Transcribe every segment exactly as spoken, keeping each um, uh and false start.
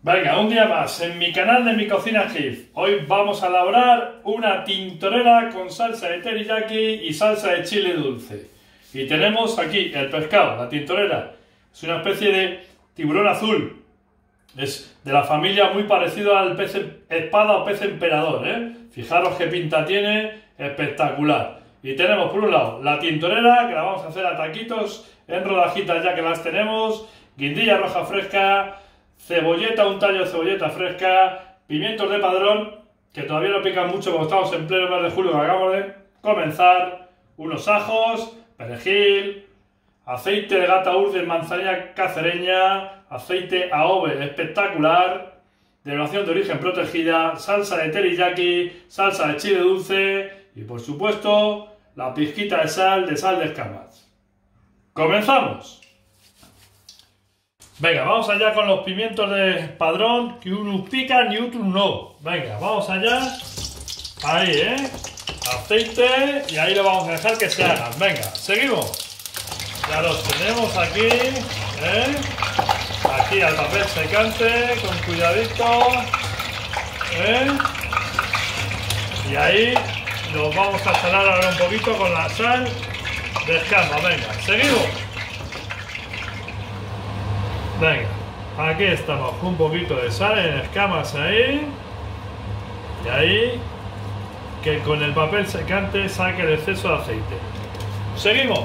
Venga, un día más en mi canal de Mi Cocina Gif. Hoy vamos a elaborar una tintorera con salsa de teriyaki y salsa de chile dulce. Y tenemos aquí el pescado, la tintorera. Es una especie de tiburón azul. Es de la familia muy parecido al pez espada o pez emperador, ¿eh? Fijaros qué pinta tiene, espectacular. Y tenemos por un lado la tintorera, que la vamos a hacer a taquitos en rodajitas ya que las tenemos, guindilla roja fresca, cebolleta, un tallo de cebolleta fresca, pimientos de padrón, que todavía no pican mucho porque estamos en pleno mes de julio que acabamos de comenzar, unos ajos, perejil, aceite de gata urde, manzanilla cacereña, aceite A O V E espectacular, denominación de origen protegida, salsa de teriyaki, salsa de chile dulce y por supuesto la pizquita de sal de sal de escamas. ¡Comenzamos! Venga, vamos allá con los pimientos de padrón, que unos pican y otros no. Venga, vamos allá. Ahí, ¿eh? Aceite y ahí lo vamos a dejar que se hagan. Venga, seguimos. Ya los tenemos aquí, ¿eh? Aquí al papel secante, con cuidadito, ¿eh? Y ahí los vamos a salar ahora un poquito con la sal de escama. Venga, seguimos. Venga, aquí estamos, un poquito de sal en escamas ahí. Y ahí, que con el papel secante saque el exceso de aceite. Seguimos.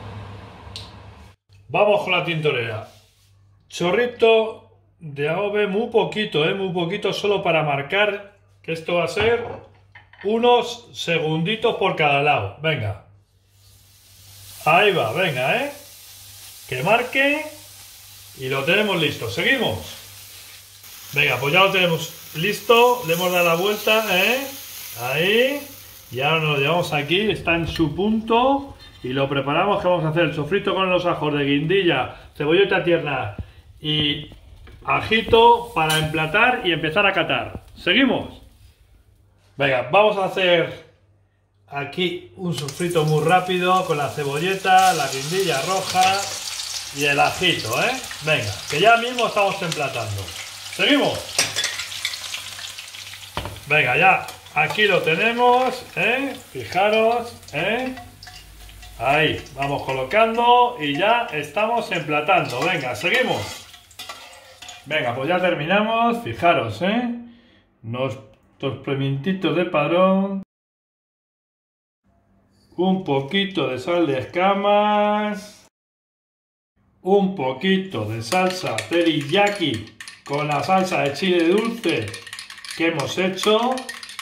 Vamos con la tintorera. Chorrito de A O V E, muy poquito, eh, muy poquito, solo para marcar que esto va a ser unos segunditos por cada lado. Venga. Ahí va, venga, eh. Que marque. Y lo tenemos listo. Seguimos. Venga, pues ya lo tenemos listo. Le hemos dado la vuelta, ¿eh? Ahí. Y ahora nos lo llevamos aquí. Está en su punto. Y lo preparamos. Que vamos a hacer el sofrito con los ajos de guindilla, cebolleta tierna y ajito para emplatar y empezar a catar. Seguimos. Venga, vamos a hacer aquí un sofrito muy rápido con la cebolleta, la guindilla roja y el ajito, ¿eh? Venga, que ya mismo estamos emplatando. Seguimos. Venga, ya aquí lo tenemos, ¿eh? Fijaros, ¿eh? Ahí, vamos colocando y ya estamos emplatando. Venga, seguimos. Venga, pues ya terminamos. Fijaros, ¿eh? Nuestros pimientitos de padrón. Un poquito de sal de escamas. Un poquito de salsa teriyaki con la salsa de chile dulce que hemos hecho.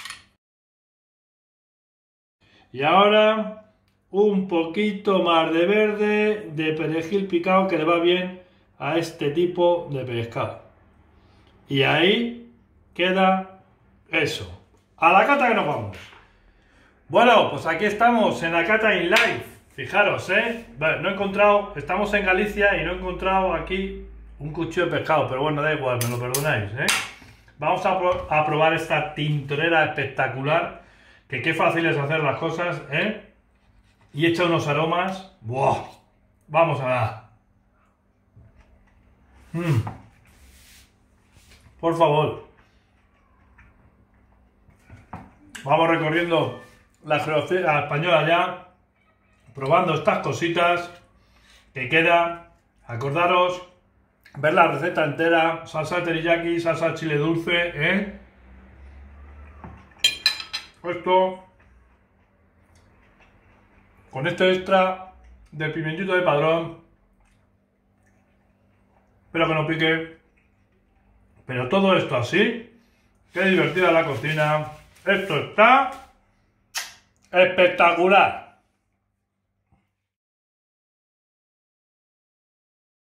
Y ahora un poquito más de verde de perejil picado que le va bien a este tipo de pescado. Y ahí queda eso. A la cata que nos vamos. Bueno, pues aquí estamos en la cata in live. Fijaros, ¿eh? Vale, no he encontrado, estamos en Galicia y no he encontrado aquí un cuchillo de pescado, pero bueno, da igual, me lo perdonáis, ¿eh? Vamos a, pro a probar esta tintorera espectacular, que qué fácil es hacer las cosas, ¿eh? Y echa unos aromas. ¡Buah! Vamos a dar. Mm. Por favor. Vamos recorriendo la geografía española ya, probando estas cositas que queda. Acordaros, ver la receta entera, salsa de teriyaki, salsa de chile dulce, ¿eh? Esto, con este extra del pimientito de padrón, espero que no pique, pero todo esto así, qué divertida la cocina, esto está espectacular.